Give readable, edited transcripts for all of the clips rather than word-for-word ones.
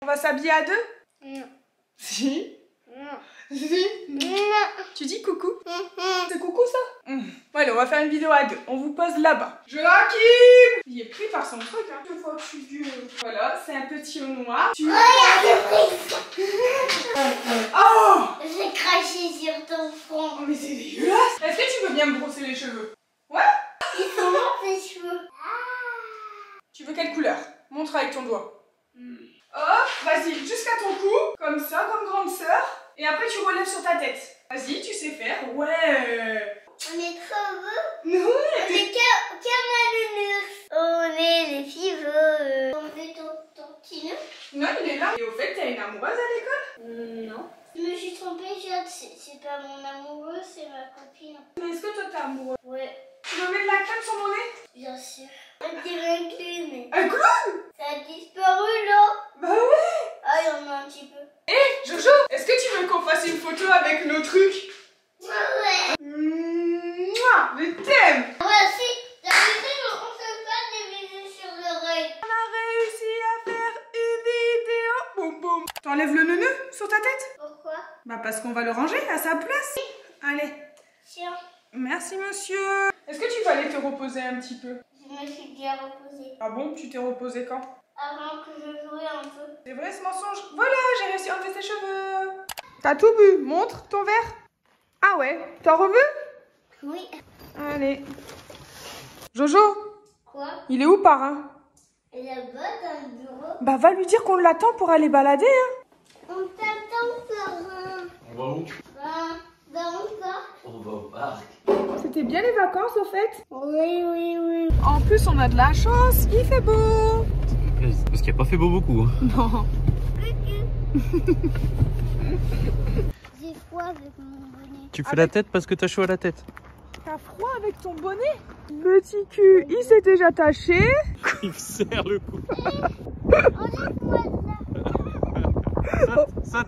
On va s'habiller à deux? Non. Si. Non. Si. Non. Tu dis coucou? C'est coucou ça? Bon, allez, on va faire une vidéo à deux. On vous pose là-bas. Joachim! Il est pris par son truc, hein. Une fois que je suis vieux. Voilà, c'est un petit au noir. Tu... Oh! J'ai craché sur ton front. Oh, mais c'est dégueulasse! Est-ce que tu veux bien me brosser les cheveux? Ouais? Ils sont morts tes cheveux. Tu veux quelle couleur? Montre avec ton doigt. Hop, vas-y, jusqu'à ton cou, comme ça, comme grande sœur. Et après, tu relèves sur ta tête. Vas-y, tu sais faire. Ouais. On est trop beaux. Non. On est comme un nounours. On est les fiveux. On fait ton petit nœud. Non, il est là. Et au fait, t'as une amoureuse à l'école? Non. Je me suis trompée, c'est pas mon amoureux, c'est ma copine. Mais est-ce que toi, t'es amoureux? Ouais, Tu veux mettre de la crème sur mon nez? bien sûr. On dirait un clown. Un clown? Ça a disparu là. Bah ouais. Ah, il y en a un petit peu. Hé, Jojo, est-ce que tu veux qu'on fasse une photo avec nos trucs? Ouais. Mouah, je t'aime. Ouais, si. D'habitude, on se fait des bisous sur l'oreille. On a réussi à faire une vidéo. Boum boum. T'enlèves le neuneu sur ta tête? Pourquoi? Bah parce qu'on va le ranger à sa place. Allez. Tiens, Merci monsieur. Est-ce que tu vas aller te reposer un petit peu? je me suis déjà reposée. Ah bon, tu t'es reposé quand? Avant que je jouais un peu. C'est vrai ce mensonge? Voilà, j'ai réussi à enlever ses cheveux. T'as tout bu, montre ton verre. Ah ouais, t'en reveux? Oui. Allez. Jojo, Quoi? il est où parrain? Là-bas dans le bureau. Bah va lui dire qu'on l'attend pour aller balader hein. On t'attend, Florent. On va où? Dans le parc. On va au parc. C'était bien les vacances au fait? Oui. En plus on a de la chance, il fait beau. Parce qu'il n'a pas fait beau beaucoup. Hein. Non. J'ai froid avec mon bonnet. Tu fais la tête parce que t'as chaud à la tête. T'as froid avec ton bonnet? Petit cul, il s'est déjà taché. Il me serre le cou. Enlève-moi ça. Saute.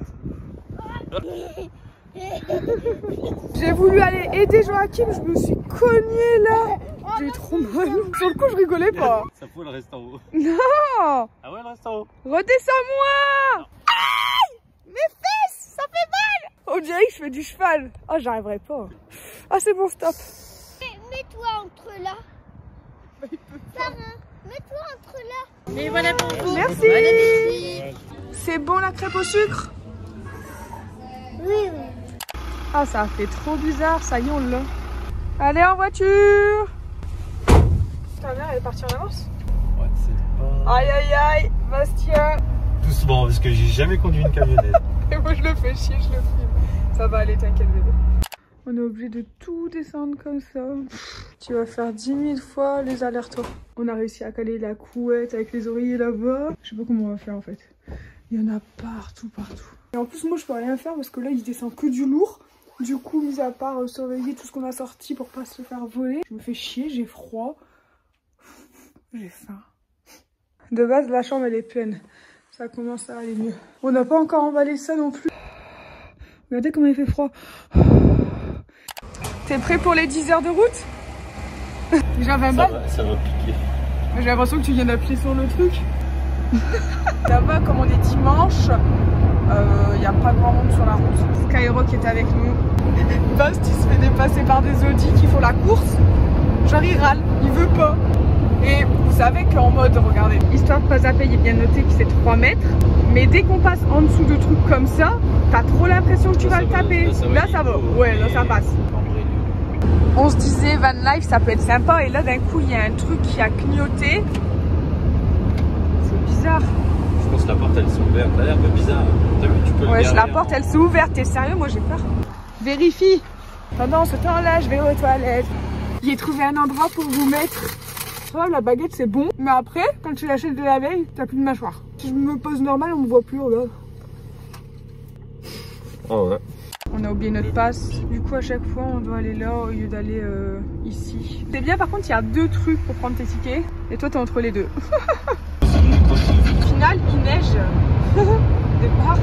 J'ai voulu aller aider Joachim, je me suis cognée là. J'ai trop mal. Sur le coup, je rigolais pas. Sa peau, elle reste en haut. Non. Ah ouais, elle reste en haut. Redescends-moi. Aïe. Mes fesses, ça fait mal. On dirait que je fais du cheval. Oh, j'arriverai pas. Ah, c'est bon, stop. Mets-toi entre là. Sarah, mets-toi entre là. Et voilà pour vous. Merci. Bon appétit. C'est bon la crêpe au sucre? Oui. Ah, ça a fait trop bizarre, ça y est, on l'a. Allez, en voiture. Ta mère, elle est partie en avance? Ouais, c'est pas... Aïe, aïe, aïe, Bastien. Doucement, parce que j'ai jamais conduit une camionnette. Et moi, je le fais chier, je le filme. Ça va aller, t'inquiète, bébé. On est obligé de tout descendre comme ça. Tu vas faire 10 000 fois les allers-retours. On a réussi à caler la couette avec les oreillers là-bas. Je sais pas comment on va faire en fait. Il y en a partout. Et en plus, moi, je peux rien faire parce que là, il descend que du lourd. Du coup, mis à part surveiller tout ce qu'on a sorti pour pas se faire voler, je me fais chier, j'ai froid. J'ai faim. De base, la chambre, elle est pleine. Ça commence à aller mieux. On n'a pas encore emballé ça non plus. Regardez comment il fait froid. T'es prêt pour les 10 heures de route? J'avais mal. Ça va piquer. J'ai l'impression que tu viens d'appuyer sur le truc. Là-bas, comme on est dimanche, il n'y a pas grand monde sur la route. Skyrock est avec nous. Bast, il se fait dépasser par des Audi qui font la course. Genre, il râle, il veut pas. Et vous savez qu'en mode, regardez, histoire de pas zapper, il est bien noté que c'est 3 mètres. Mais dès qu'on passe en dessous de trucs comme ça, t'as trop l'impression que tu vas le taper. Là, ça va. Ouais, là, ça passe. On se disait, van life, ça peut être sympa. Et là, d'un coup, il y a un truc qui a clignoté. C'est bizarre. Je pense que la porte, elle s'est ouverte. Elle a l'air un peu bizarre. T'as vu, tu peux le Ouais, garer la porte, elle s'est ouverte. T'es sérieux? Moi, j'ai peur. Vérifie. Pendant ce temps-là, je vais aux toilettes. J'ai trouvé un endroit pour vous mettre. Ça va, la baguette, c'est bon. Mais après, quand tu l'achètes de la veille, t'as plus de mâchoire. Si je me pose normal, on me voit plus, regarde. Oh ouais. On a oublié notre passe. Du coup, à chaque fois, on doit aller là au lieu d'aller ici. C'est bien, par contre, il y a 2 trucs pour prendre tes tickets. Et toi, t'es entre les deux. Au final, il neige. Départ.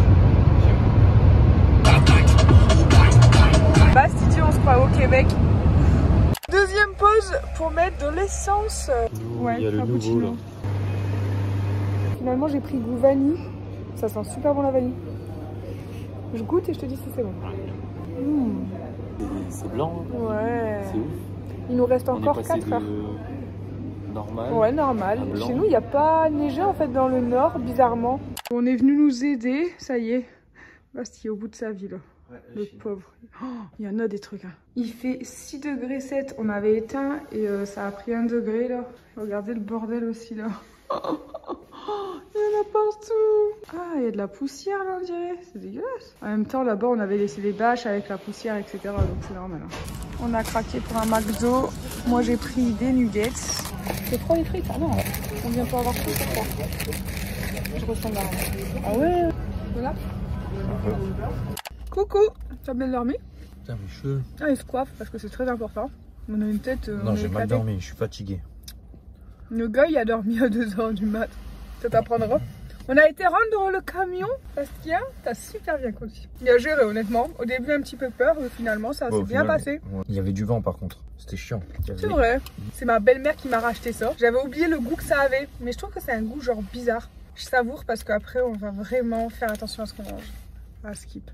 Bast, il dit on se croit au Québec. Deuxième pause pour mettre de l'essence. Il y a le nouveau là. Finalement, j'ai pris goût vanille. Ça sent super bon la vanille. Je goûte et je te dis si c'est bon. C'est blanc. Ouais. C'est ouf. Il nous reste On encore est passé 4 heures. Normal. Ouais, normal. Chez nous, il n'y a pas neigé en fait dans le nord, bizarrement. On est venu nous aider, ça y est. Bastille au bout de sa vie là. Ouais, le pauvre. Oh, il y en a des trucs. Hein. Il fait 6 degrés 7. On avait éteint et ça a pris 1 degré là. Regardez le bordel aussi là. Il y en a partout. Ah, il y a de la poussière là, on dirait. C'est dégueulasse. En même temps, là-bas, on avait laissé les bâches avec la poussière, etc. Donc c'est normal. Hein. On a craqué pour un McDo. Moi, j'ai pris des nuggets. C'est trop les frites. Ah non, on vient pas avoir tout, je crois. Je ressemble à rien. Ah ouais. Voilà. Coucou. Tu as bien dormi? Putain, mes cheveux. Ah, il se coiffe parce que c'est très important. On a une tête. Non, j'ai mal dormi. Je suis fatigué. Le gars, il a dormi à 2 h du mat. Ça t'apprendra. On a été rendre le camion parce qu'il y a, t'as super bien conduit. Il a géré honnêtement. Au début un petit peu peur, mais finalement ça s'est bien passé. Ouais. Il y avait du vent par contre, c'était chiant. C'est vrai. C'est ma belle-mère qui m'a racheté ça. J'avais oublié le goût que ça avait, mais je trouve que c'est un goût genre bizarre. Je savoure parce qu'après on va vraiment faire attention à ce qu'on mange. À skip.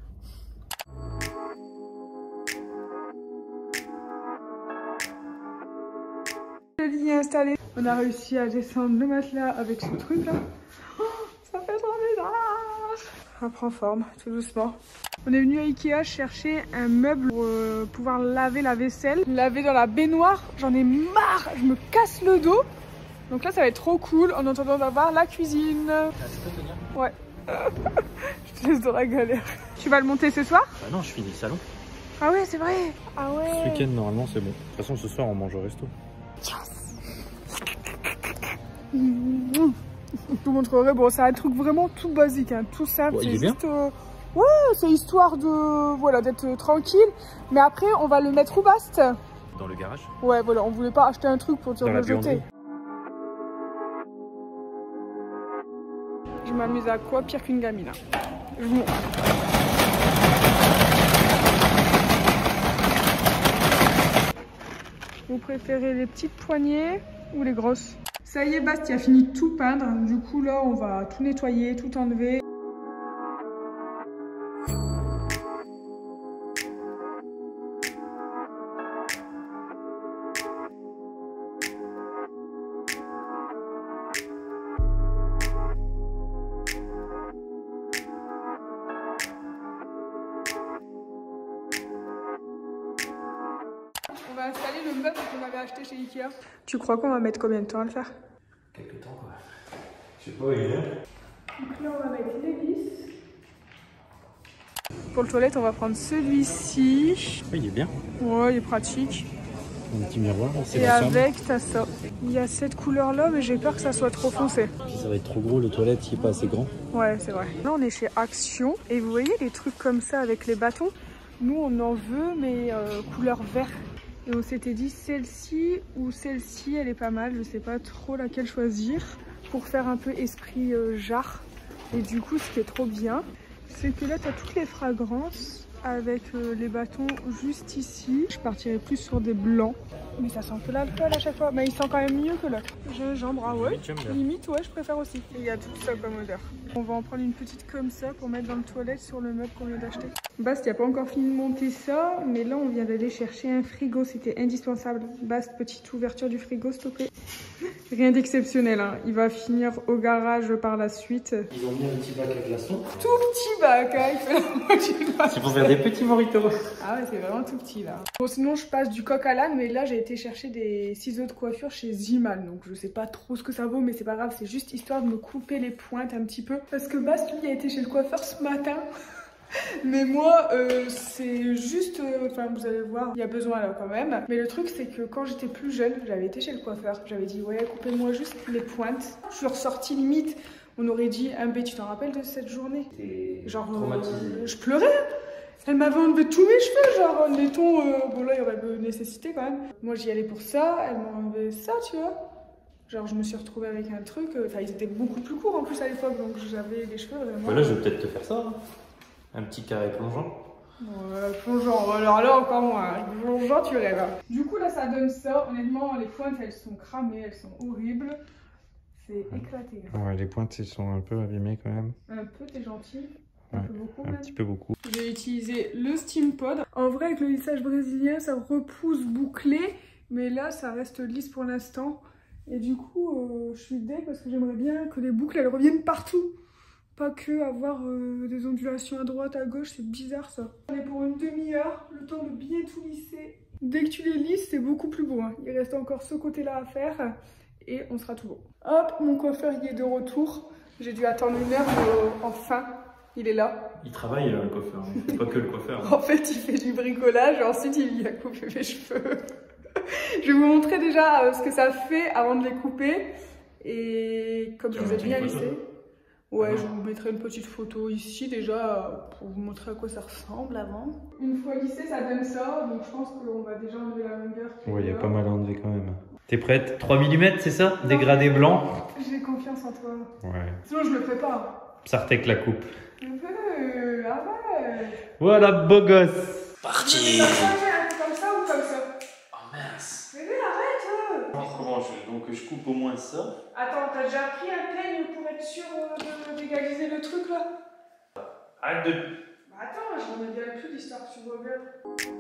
Le lit est installé. On a réussi à descendre le matelas avec ce truc là. Oh, ça fait trop bizarre. Ça prend forme, tout doucement. On est venu à Ikea chercher un meuble pour pouvoir laver la vaisselle. Laver dans la baignoire, j'en ai marre, je me casse le dos. Donc là ça va être trop cool en attendant d'avoir la cuisine. Ouais. Je te laisse dans la galère. Tu vas le monter ce soir? Bah non, je finis le salon. Ah ouais, c'est vrai. Ah ouais. Ce week-end normalement c'est bon. De toute façon ce soir on mange au resto. Je te montrerai, bon c'est un truc vraiment tout basique, hein, tout simple, ouais, c'est juste... ouais, c'est histoire de... voilà, d'être tranquille, mais après on va le mettre où, Bast? Dans le garage. Ouais, voilà, on voulait pas acheter un truc pour dire le jeter. Je m'amuse à quoi? Pire qu'une gamine. Hein. Je vous montre. Vous préférez les petites poignées ou les grosses? Ça y est, Bast, il a fini de tout peindre. Du coup, là, on va tout nettoyer, tout enlever. On va installer le meuble qu'on avait acheté chez Ikea. Tu crois qu'on va mettre combien de temps à le faire? Quelques temps quoi. Je sais pas, il est là. Donc là on va mettre les vis. Pour le toilette on va prendre celui-ci. Oui, il est bien. Ouais, il est pratique. Un petit miroir. Et avec t'as ça. Il y a cette couleur là mais j'ai peur que ça soit trop foncé. Si ça va être trop gros, le toilette il est pas assez grand. Ouais c'est vrai. Là on est chez Action et vous voyez les trucs comme ça avec les bâtons. Nous on en veut mais couleur vert. Et on s'était dit celle-ci ou celle-ci, elle est pas mal. Je sais pas trop laquelle choisir pour faire un peu esprit jarre. Et du coup, ce qui est trop bien, c'est que là, tu as toutes les fragrances avec les bâtons juste ici. Je partirais plus sur des blancs. Mais ça sent que l'alcool à chaque fois. Mais il sent quand même mieux que l'autre. Gingembre, ah ouais. Limite, ouais, je préfère aussi. Et il y a tout ça comme odeur. On va en prendre une petite comme ça pour mettre dans le toilette sur le meuble qu'on vient d'acheter. Bast, il n'a pas encore fini de monter ça. Mais là, on vient d'aller chercher un frigo. C'était indispensable. Bast, petite ouverture du frigo, s'il te plaît. Rien d'exceptionnel. Hein. Il va finir au garage par la suite. Ils ont mis un petit bac à glaçons. Tout petit bac, hein. Il fait la moitié du bac. C'est pour faire des petits moritos. Ah ouais, c'est vraiment tout petit là. Bon, sinon, je passe du coq à l'âne. Mais là, j'ai été chercher des ciseaux de coiffure chez Zimal. Donc, je sais pas trop ce que ça vaut. Mais c'est pas grave. C'est juste histoire de me couper les pointes un petit peu. Parce que Bast, lui, a été chez le coiffeur ce matin. Mais moi, c'est juste... Enfin, vous allez voir, il y a besoin là quand même. Mais le truc, c'est que quand j'étais plus jeune, j'avais été chez le coiffeur. J'avais dit, ouais, coupez-moi juste les pointes. Je suis ressortie limite. On aurait dit, tu t'en rappelles de cette journée? Genre, je pleurais. Elle m'avait enlevé tous mes cheveux, genre, admettons, bon là, il y aurait nécessité quand même. Moi, j'y allais pour ça, elle m'a enlevé ça, tu vois. Genre, je me suis retrouvée avec un truc, enfin, ils étaient beaucoup plus courts en plus à l'époque, donc j'avais les cheveux vraiment... Voilà, je vais peut-être te faire ça, hein. Un petit carré plongeant. Ouais, plongeant, alors là encore moins, plongeant tu rêves. Du coup là ça donne ça, honnêtement les pointes elles sont cramées, elles sont horribles. C'est éclaté. Ouais, les pointes elles sont un peu abîmées quand même. Un peu, t'es gentil. Ouais, Un peu beaucoup un même. petit peu beaucoup. J'ai utilisé le Steam Pod. En vrai, avec le lissage brésilien, ça repousse bouclé. Mais là, ça reste lisse pour l'instant. Et du coup, je suis deg parce que j'aimerais bien que les boucles, elles reviennent partout. Pas que avoir des ondulations à droite, à gauche, c'est bizarre ça. On est pour une demi-heure, le temps de bien tout lisser. Dès que tu les lisses, c'est beaucoup plus beau. Hein. Il reste encore ce côté-là à faire et on sera tout beau. Hop, mon coiffeur il est de retour. J'ai dû attendre 1 heure, mais enfin, il est là. Il travaille le coiffeur, il fait pas que le coiffeur. En fait, il fait du bricolage et ensuite il a coupé mes cheveux. Je vais vous montrer déjà ce que ça fait avant de les couper. Et comme je les ai bien lissés. Ouais, je vous mettrai une petite photo ici déjà pour vous montrer à quoi ça ressemble avant. Une fois lissé, ça donne ça, donc je pense qu'on va déjà enlever la longueur. Ouais, il y a pas mal enlevé quand même. T'es prête? 3 mm, c'est ça? Dégradé blanc? J'ai confiance en toi. Ouais. Sinon, je le fais pas. Sartek la coupe. Arrête. Voilà, beau gosse! Parti! Un peu comme ça ou comme ça? Oh mince! Bébé, arrête. Comment donc je coupe au moins ça? Attends, t'as déjà pris un peigne pour être sûr de d'égaliser le truc là? Arrête de... Bah attends, je m'en dirai plus d'histoire que tu reviens.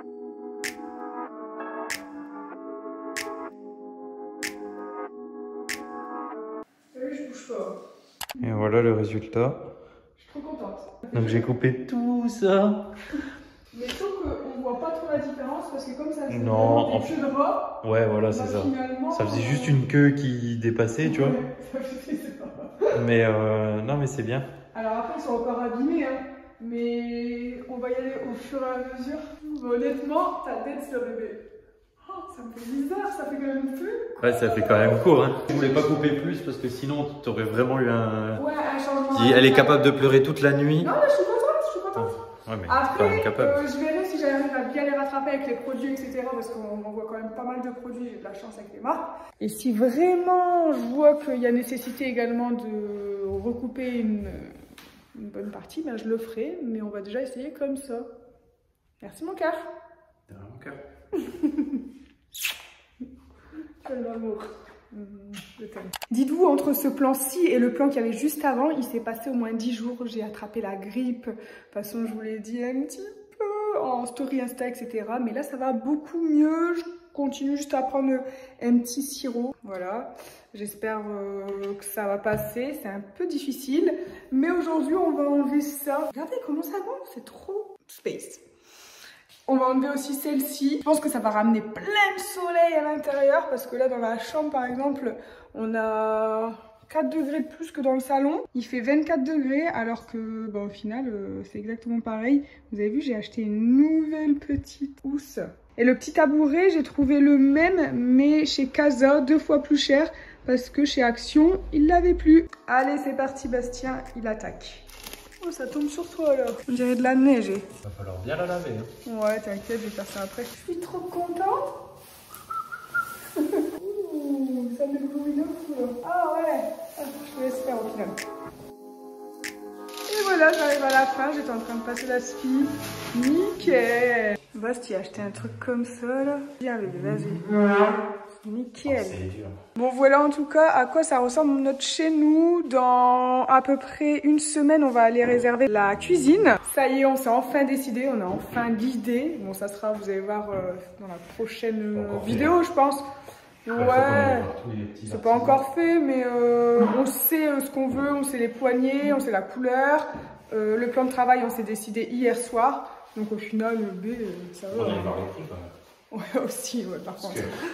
T'as vu, je bouge pas. Et voilà le résultat. Je suis trop contente. Donc j'ai coupé tout ça. Mais sauf qu'on voit pas trop la différence parce que comme ça fait Non, des cheveux droits, Ouais, voilà, c'est ça. Ça faisait juste une queue qui dépassait, tu vois. Ouais, ça faisait ça. Mais non, mais c'est bien. Alors après, ils sont encore abîmés, hein. Mais on va y aller au fur et à mesure. Mais honnêtement, ta tête se bébé. Oh, ça me fait bizarre, ça fait quand même plus. Ouais, ça fait quand même court, hein. Je voulais pas couper plus parce que sinon, t'aurais vraiment eu un... Ouais, un changement. Elle est capable de pleurer toute la nuit. Non, mais je suis contente, je suis contente. Ouais, mais Après, capable. je verrai si j'arrive à bien les rattraper avec les produits, etc. Parce qu'on voit quand même pas mal de produits, j'ai de la chance avec les marques. Et si vraiment je vois qu'il y a nécessité également de recouper une bonne partie, ben je le ferai. Mais on va déjà essayer comme ça. Merci mon cœur. Mon cœur. Quel amour. Je t'aime. Dites-vous, entre ce plan-ci et le plan qu'il y avait juste avant, il s'est passé au moins 10 jours. J'ai attrapé la grippe. De toute façon, je vous l'ai dit un petit peu en story Insta, etc. Mais là, ça va beaucoup mieux. Je continue juste à prendre un petit sirop. Voilà. J'espère que ça va passer. C'est un peu difficile. Mais aujourd'hui, on va enlever ça. Regardez comment ça gonfle. C'est trop space. On va enlever aussi celle-ci. Je pense que ça va ramener plein de soleil à l'intérieur parce que là, dans la chambre, par exemple, on a 4 degrés de plus que dans le salon. Il fait 24 degrés alors que, bah, au final, c'est exactement pareil. Vous avez vu, j'ai acheté une nouvelle petite housse. Et le petit tabouret, j'ai trouvé le même, mais chez Casa, 2 fois plus cher parce que chez Action, il l'avait plus. Allez, c'est parti, Bastien, il attaque. Oh, ça tombe sur toi là. On dirait de la neige. Il va falloir bien la laver. Hein. Ouais, t'inquiète, je vais faire ça après. Je suis trop contente. Ouh, ça m'éblouit de fou là. Ah ouais, je te laisse faire au final. Et voilà, j'arrive à la fin. J'étais en train de passer la spi. Nickel. Basti a acheté un truc comme ça là. Viens bébé, vas-y. Nickel. Bon voilà en tout cas à quoi ça ressemble notre chez nous. Dans à peu près une semaine on va aller réserver la cuisine. Ça y est, on s'est enfin décidé, on a enfin l'idée. Bon ça sera, vous allez voir dans la prochaine vidéo je pense. Ouais, c'est pas encore fait mais on sait ce qu'on veut, on sait les poignées, on sait la couleur. Le plan de travail on s'est décidé hier soir. Donc au final, le B, ça va. On va aller voir les prix quand même. Ouais, aussi, ouais, par contre.